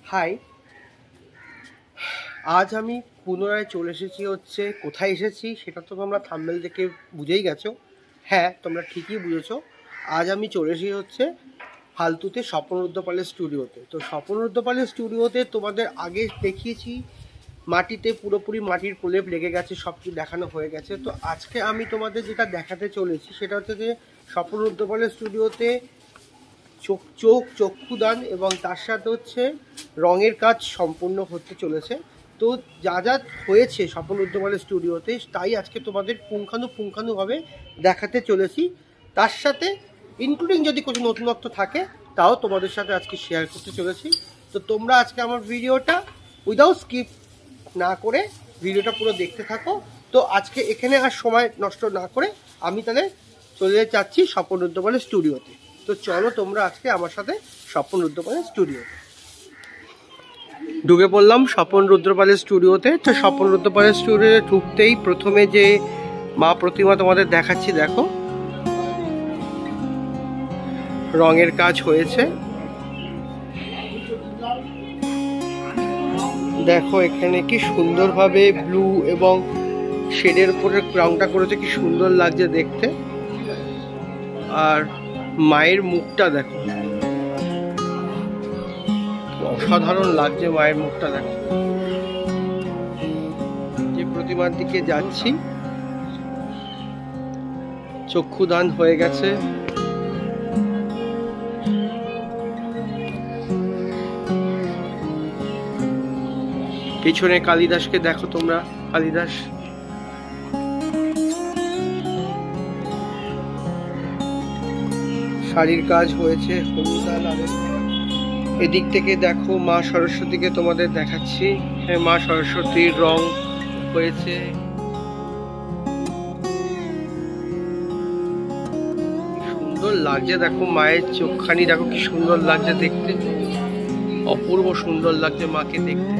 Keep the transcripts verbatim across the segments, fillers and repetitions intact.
High, আজ আমি পুনরায় চলে এসেছি। হচ্ছে কোথায় এসেছি সেটা তো তোমরা থাম্বনেল দেখে বুঝেই গেছো। হ্যাঁ, তোমরা ঠিকই বুঝেছো। আজ আমি চলে এসেছি হচ্ছে ফালতুতে স্বপন রুদ্রপালের স্টুডিওতে। তো স্বপন রুদ্রপালের স্টুডিওতে তোমাদের আগে দেখিয়েছি, মাটিতে পুরোপুরি মাটির প্রলেপ লেগে গেছে, সব কিছু দেখানো হয়ে গেছে। তো আজকে আমি তোমাদের যেটা দেখাতে চলেছি সেটা হচ্ছে যে স্বপন রুদ্রপালের স্টুডিওতে চোখ চোখ চক্ষুদান এবং তার সাথে হচ্ছে রঙের কাজ সম্পূর্ণ হতে চলেছে। তো যা যা হয়েছে স্বপন রুদ্রপালের স্টুডিওতে তাই আজকে তোমাদের পুঙ্খানুপুঙ্খানুভাবে দেখাতে চলেছি। তার সাথে ইনক্লুডিং যদি কোনো নতুনত্ব থাকে তাও তোমাদের সাথে আজকে শেয়ার করতে চলেছি। তো তোমরা আজকে আমার ভিডিওটা উইদাউট স্কিপ না করে ভিডিওটা পুরো দেখতে থাকো। তো আজকে এখানে আর সময় নষ্ট না করে আমি তাহলে চলে যাচ্ছি স্বপন রুদ্রপালের স্টুডিওতে। তো চলো তোমরা আজকে আমার সাথে স্বপন রুদ্রপালের স্টুডিওতে ঢুকে পড়লাম। স্বপন রুদ্রপালের স্টুডিওতে তো স্বপন রুদ্রপালের স্টুডিওতে ঢুকতেই প্রথমে যে মা প্রতিমা তোমাদের দেখাচ্ছি, দেখো রঙের কাজ হয়েছে। দেখো এখানে কি সুন্দরভাবে ব্লু এবং শেডের উপরে রংটা করেছে, কি সুন্দর লাগছে দেখতে। আর মায়ের মুখটা দেখো, অসাধারণ লাগছে মায়ের মুখটা দেখো। যে প্রতিমার দিকে যাচ্ছি, চক্ষুদান হয়ে গেছে। পিছনে কালিদাসকে দেখো তোমরা, কালিদাস শাড়ির কাজ হয়েছে হলুদ আর লালের। এদিক থেকে দেখো মা সরস্বতীকে তোমাদের দেখাচ্ছি। মা সরস্বতীর রং হয়েছে, সুন্দর লাগছে। দেখো মায়ের চোখখানি দেখো কি সুন্দর লাগছে দেখতে, অপূর্ব সুন্দর লাগছে মাকে দেখতে।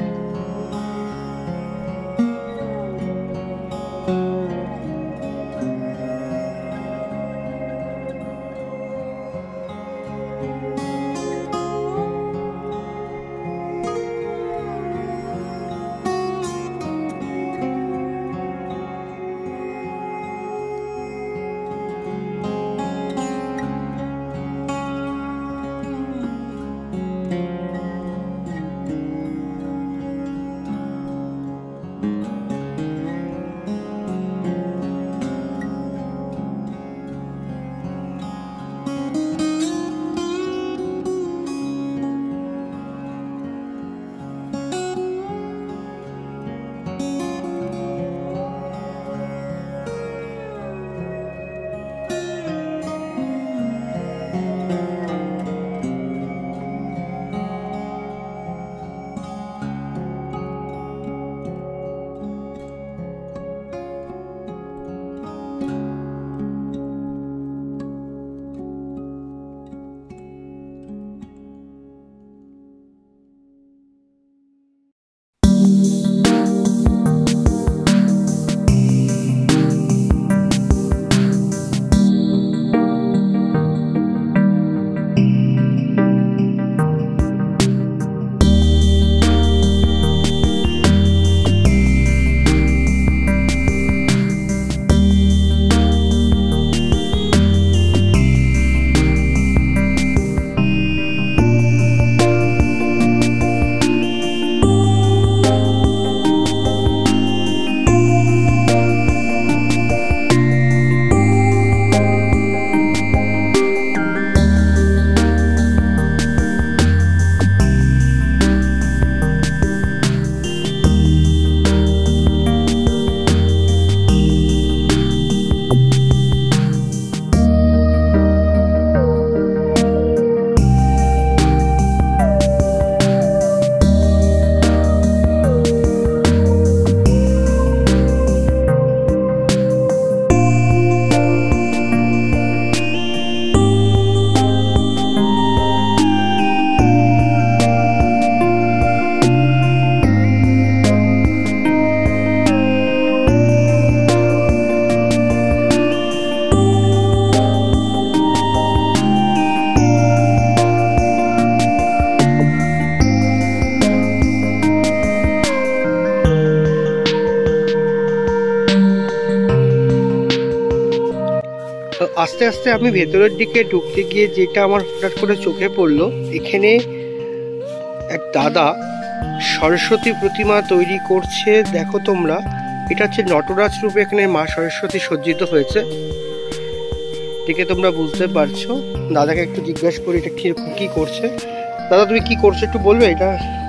আস্তে আস্তে আমি ভেতরের দিকে ঢুকতে গিয়ে যেটা আমার হঠাৎ করে চোখে পড়লো, এখানে এক দাদা সরস্বতী প্রতিমা তৈরি করছে। দেখো তোমরা, এটা হচ্ছে নটরাজ রূপে এখানে মা সরস্বতী সজ্জিত হয়েছে, দেখে তোমরা বুঝতে পারছো। দাদাকে একটু জিজ্ঞেস করি এটা কি করছে। দাদা তুমি কি করছো একটু বলবে? এটা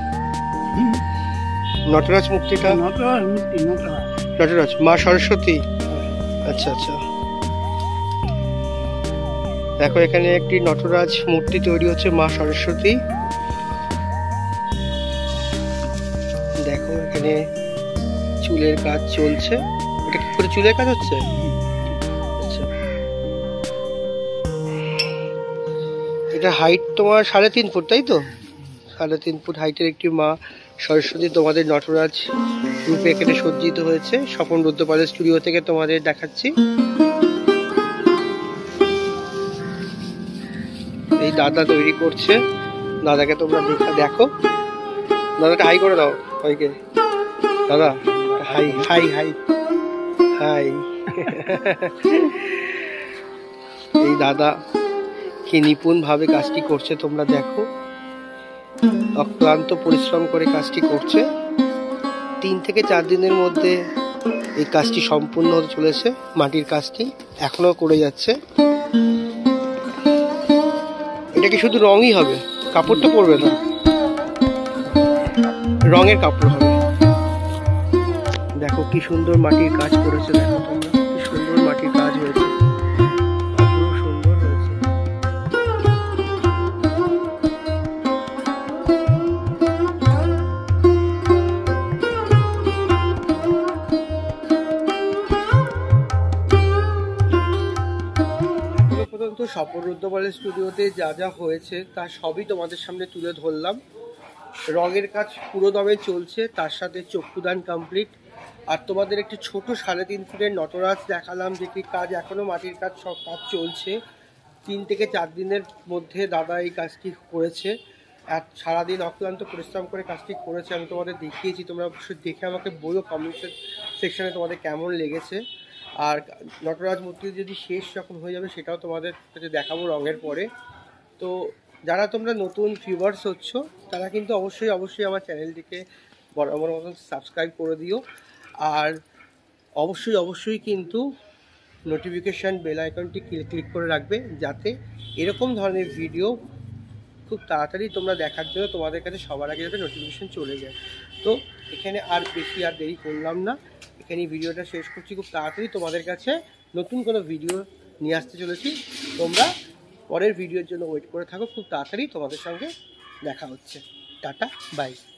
নটরাজ মূর্তিটা নটরাজ মা সরস্বতী। আচ্ছা আচ্ছা, দেখো এখানে একটি নটরাজ মূর্তি তৈরি হচ্ছে মা সরস্বতী। দেখো এখানে চুলের কাজ চলছে। এটা কি করে চুলের কাজ হচ্ছে? আচ্ছা, এটা হাইট তোমার সাড়ে তিন ফুট তাই তো? সাড়ে তিন ফুট হাইটের একটি মা সরস্বতী তোমাদের নটরাজ রূপে এখানে সজ্জিত হয়েছে। স্বপন রুদ্রপালের স্টুডিও থেকে তোমাদের দেখাচ্ছি। এই দাদা তৈরি করছে, দাদাকে তোমরা দেখা দেখো। দাদাকে হাই করে দাও সবাইকে। দাদা হাই হাই হাই হাই। এই দাদা কি নিপুণ ভাবে কাজটি করছে তোমরা দেখো, অক্লান্ত পরিশ্রম করে কাজটি করছে। তিন থেকে চার দিনের মধ্যে এই কাজটি সম্পূর্ণ হতে চলেছে। মাটির কাজটি এখনো করে যাচ্ছে। এটা কি শুধু রঙই হবে? কাপড় তো পরবে না, রঙের কাপড় হবে। দেখো কি সুন্দর মাটির কাজ করেছে, দেখো তোমরা কি সুন্দর মাটির কাজ হয়েছে, অপূর্ব সুন্দর হয়েছে। এখনো পর্যন্ত স্বপন রুদ্রপালের স্টুডিওতে যা যা হয়েছে তা সবই তোমাদের সামনে তুলে ধরলাম। রঙের কাজ পুরো দমে চলছে, তার সাথে চক্ষুদান কমপ্লিট। আর তোমাদের একটি ছোট সাড়ে তিন ফুটের নটরাজ দেখালাম, যেটি কাজ এখনো মাটির কাজ সব কাজ চলছে। তিন থেকে চার দিনের মধ্যে দাদা এই কাজটি করেছে। আর সারাদিন অক্লান্ত পরিশ্রম করে কাজটি করেছে। আমি তোমাদের দেখিয়েছি, তোমরা অবশ্যই দেখে আমাকে বলো কমেন্ট সেকশনে তোমাদের কেমন লেগেছে। আর নটরাজ মূর্তি যদি শেষ যখন হয়ে যাবে সেটাও তোমাদের কাছে দেখাবো রঙের পরে। তো যারা তোমরা নতুন ভিউয়ার্স হচ্ছ তারা কিন্তু অবশ্যই অবশ্যই আমার চ্যানেলটিকে বরাবর মতন সাবস্ক্রাইব করে দিও। আর অবশ্যই অবশ্যই কিন্তু নোটিফিকেশান বেল আইকনটি ক্লিক করে রাখবে, যাতে এরকম ধরনের ভিডিও খুব তাড়াতাড়ি তোমরা দেখার জন্য তোমাদের কাছে সবার আগে যাতে নোটিফিকেশান চলে যায়। তো এখানে আর বেশি আর দেরি করলাম না, এখানে ভিডিওটা শেষ করছি। খুব তাড়াতাড়ি তোমাদের কাছে নতুন কোনো ভিডিও নিয়ে আসতে চলেছি। তোমরা পরের ভিডিওর জন্য ওয়েট করে থাকো, খুব তাড়াতাড়ি তোমাদের সঙ্গে দেখা হচ্ছে। Tata by.